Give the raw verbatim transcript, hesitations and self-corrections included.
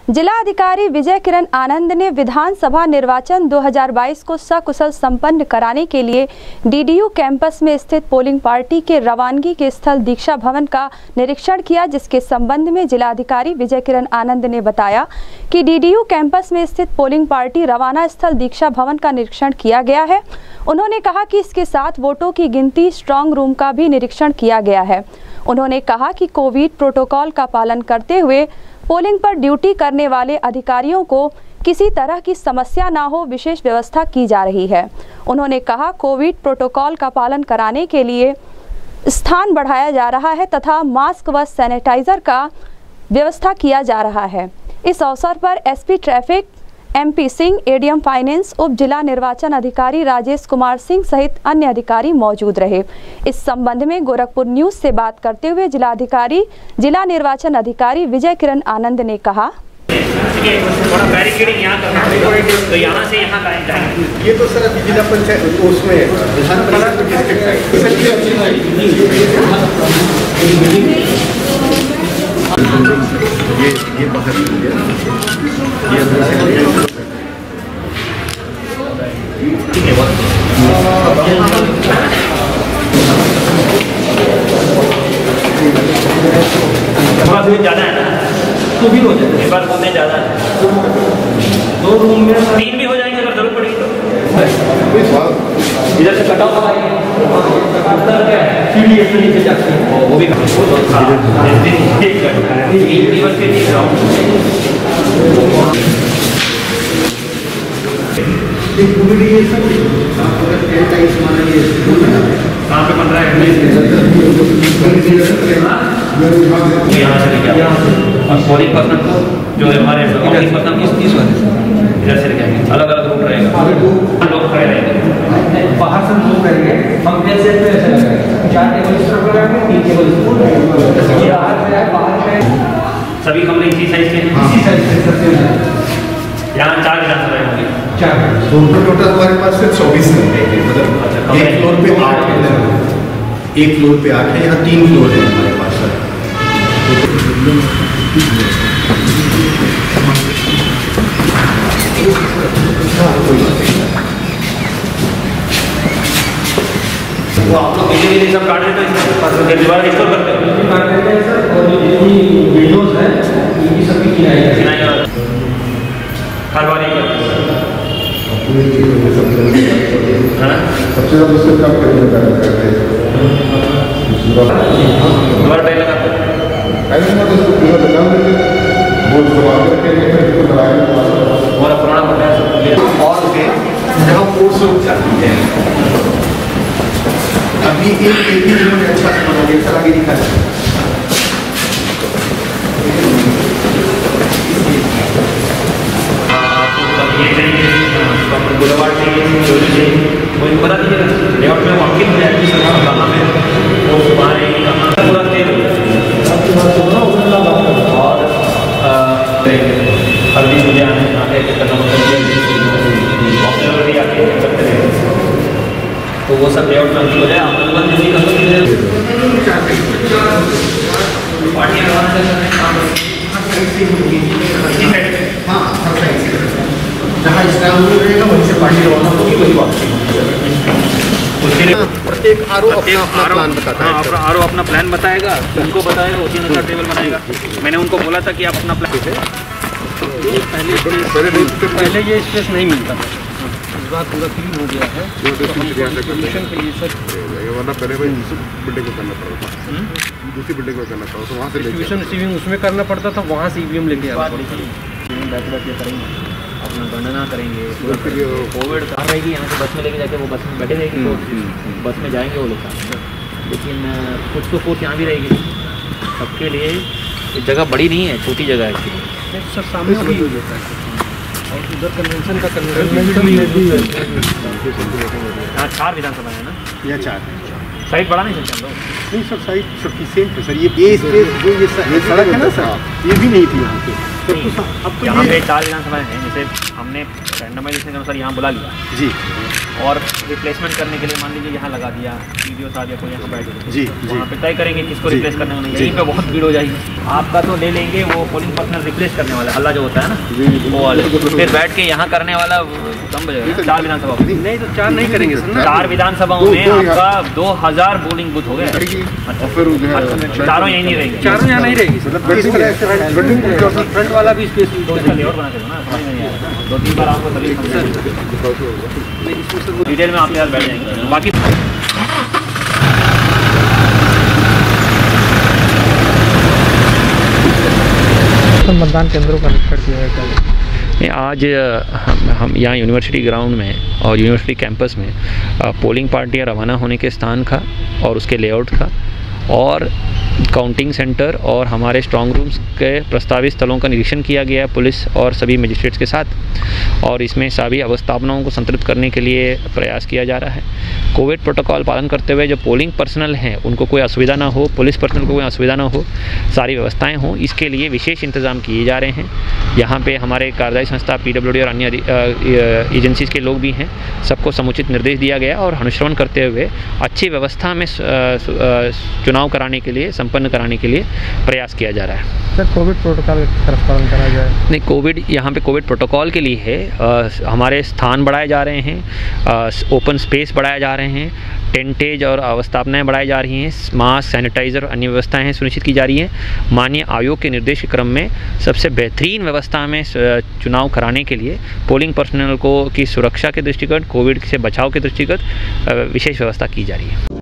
जिला अधिकारी विजय किरण आनंद ने विधानसभा निर्वाचन दो हज़ार बाईस को सकुशल संपन्न कराने के लिए डीडीयू कैंपस में स्थित पोलिंग पार्टी के रवानगी के स्थल दीक्षा भवन का निरीक्षण किया, जिसके संबंध में जिला अधिकारी विजय किरण आनंद ने बताया कि डीडीयू कैंपस में स्थित पोलिंग पार्टी रवाना स्थल दीक्षा भवन का निरीक्षण किया गया है। उन्होंने कहा कि इसके साथ वोटों की गिनती स्ट्रांग रूम का भी निरीक्षण किया गया है। उन्होंने कहा कि कोविड प्रोटोकॉल का पालन करते हुए पोलिंग पर ड्यूटी करने वाले अधिकारियों को किसी तरह की समस्या ना हो, विशेष व्यवस्था की जा रही है। उन्होंने कहा कोविड प्रोटोकॉल का पालन कराने के लिए स्थान बढ़ाया जा रहा है तथा मास्क व सैनिटाइजर का व्यवस्था किया जा रहा है। इस अवसर पर SP traffic MP Singh, ADM finance, उप जिला निर्वाचन अधिकारी राजेश कुमार सिंह सहित अन्य अधिकारी मौजूद रहे। इस संबंध में गोरखपुर न्यूज से बात करते हुए जिला अधिकारी जिला निर्वाचन अधिकारी विजय किरण आनंद ने कहा, थोड़ा बैरिकेडिंग यहाँ करना है, तो यहाँ से यहाँ लाइन जाएंगे। ये तो सर अभी जिला पंचायत उसमें विधान परिषद ये ये बाहर ये ज़्यादा है ना, तो भी हो जाए एक बार बोलते ज़्यादा है, दो रूम में तीन भी हो जाएंगे अगर जरूरत पड़ेगी तो। इधर से कटा हुआ सीढ़ी ऐसे नीचे जाती है, वो भी कहाँ पे बन रहा है, यहाँ से लेके और पोलिंग पर्सन को जो है हमारे पोलिंग पर्सन इधर से लेके अलग अलग रूट रहेगा, लोग खड़े रहेंगे, बाहर से लोग रहेंगे, हम कैसे ऐसे लगाएंगे, चार टेबल स्टॉप लगाएंगे, तीन टेबल सभी कमरे इसी साइज के हैं, इसी साइज के यहाँ चार विधानसभा होंगे, चार टोटल हमारे पास से चौबीस घंटे मतलब एक फ्लोर पे आठ है, एक फ्लोर पे आठ है, यहाँ तीन फ्लोर है हमारे पास सर। वो आप लोग बिजली बिजली सब काट देते हैं, दीवार रिस्टोर करते हैं, काट देते हैं सर, और जो जितनी विंडोज है उनकी सबकी किनाई किनाई हर बार ही सबसे ज़्यादा उससे कम करते हैं, दोबारा टाइल लगाते हैं, हमारा पुराना पता है और जहाँ कोर्स चाहती है अभी एक एक ही में अच्छा बनाओगे, सर आगे दिखा बुलवाड़ चाहिए, वो बता दीजिएगा लेआउट में वाकिफ हो जाएगी सरकार कहाँ में वो वहाँ रहेगी, कहाँ पूरा तेल और हल्दी मुझे आने आगे करना आके करते रहेंगे, तो वो सब लेआउट में अंकित हो जाए। आप लोग जल्दी जहाँ स्टाफ रहेगा वहीं से पार्टी रवाना होगी, वही बात प्रत्येक आर ओ अपना प्लान बताता है, आर ओ अपना प्लान बताएगा, उनको बताएगा, उसी अनुसार टेबल बनाएगा। मैंने उनको बोला था कि आप अपना प्लान पहले पहले पहले ये स्पेस नहीं मिलता था, इस बार पूरा क्लीन हो गया है, सोल्यूशन के लिए सर, वरना पहले भाई दूसरी बिल्डिंग को करना पड़ा था, दूसरी बिल्डिंग को करना पड़ा तो वहाँ से डिस्ट्रीब्यूशन रिसीविंग उसमें करना पड़ता था, वहाँ से ईवीएम लेके आना पड़ता था। बैठ बैठ के करेंगे, अपना गणना करेंगे, कोविड कहाँ रहेगी, यहाँ से बस में लेके जाके वो बस में बैठे रहेगी, तो बस में जाएंगे वो लोग साथ, लेकिन कुछ तो फोर्स यहाँ भी रहेगी सबके लिए। जगह बड़ी नहीं है, छोटी जगह है एक्चुअली सर, सामने भी हो जाता है और उधर कन्वेंशन का कन्वेंशन यहाँ चार विधानसभा है ना, या चार साइड बढ़ा नहीं सकते हम लोग, नहीं सर साइड सफिशिएंट है सर, ये बेस बेस जो ये सड़क है ना सर, ये भी नहीं थी यहाँ पे। यहाँ पे चार विधानसभाएं हैं, जैसे हमने रैंडमाइजेशन के अनुसार यहाँ बुला लिया जी, और रिप्लेसमेंट करने के लिए मान लीजिए यहाँ लगा दिया, वीडियो साहब या कोई यहाँ बैठ गए जी, वहाँ पे तय करेंगे किसको जी, रिप्लेस करने वाला है। जी। यहीं पे बहुत भीड़ हो जाएगी। आपका तो ले लेंगे, वो पोलिंग पर्सनल रिप्लेस करने वाला हल्ला जो होता है ना वो वाले, फिर बैठ के यहाँ करने वाला कम बजेगा। चार विधानसभा नहीं तो चार नहीं करेंगे सर, चार विधानसभाओं में आपका दो हजार पोलिंग बूथ हो गए। अच्छा, चारों यहीं नहीं रहेंगे, चारों यहाँ नहीं रहेगी सर, फ्रंट वाला भी स्पेस दो इसका लेआउट बना के दो ना, समझ में नहीं आया। दो तीन बार आपको तभी डिटेल में आपके साथ बैठ जाएंगे। बाकी मतदान केंद्रों का निरीक्षण किया है। आज हम हम यहाँ यूनिवर्सिटी ग्राउंड में और यूनिवर्सिटी कैंपस में पोलिंग पार्टियाँ रवाना होने के स्थान का और उसके लेआउट का और काउंटिंग सेंटर और हमारे स्ट्रॉन्ग रूम्स के प्रस्तावित स्थलों का निरीक्षण किया गया पुलिस और सभी मजिस्ट्रेट्स के साथ, और इसमें सभी अवस्थापनाओं को संतुलित करने के लिए प्रयास किया जा रहा है। कोविड प्रोटोकॉल पालन करते हुए जो पोलिंग पर्सनल हैं उनको कोई असुविधा ना हो, पुलिस पर्सनल को कोई असुविधा ना हो, सारी व्यवस्थाएं हों, इसके लिए विशेष इंतजाम किए जा रहे हैं। यहाँ पे हमारे कार्यदायी संस्था पीडब्ल्यूडी और अन्य एजेंसीज के लोग भी हैं, सबको समुचित निर्देश दिया गया और अनुश्रवण करते हुए अच्छी व्यवस्था में चुनाव कराने के लिए, संपन्न कराने के लिए प्रयास किया जा रहा है। सर कोविड प्रोटोकॉल की तरफ पालन करा जाए? नहीं, कोविड यहाँ पे कोविड प्रोटोकॉल के लिए है। आ, हमारे स्थान बढ़ाए जा रहे हैं, आ, ओपन स्पेस बढ़ाए जा रहे हैं, टेंटेज और अवस्थापनाएं बढ़ाई जा रही हैं, मास्क, सैनिटाइज़र, अन्य व्यवस्थाएं सुनिश्चित की जा रही हैं। माननीय आयोग के निर्देश के क्रम में सबसे बेहतरीन व्यवस्था में चुनाव कराने के लिए पोलिंग पर्सनल को की सुरक्षा के दृष्टिगत, कोविड से बचाव के दृष्टिगत विशेष व्यवस्था की जा रही है।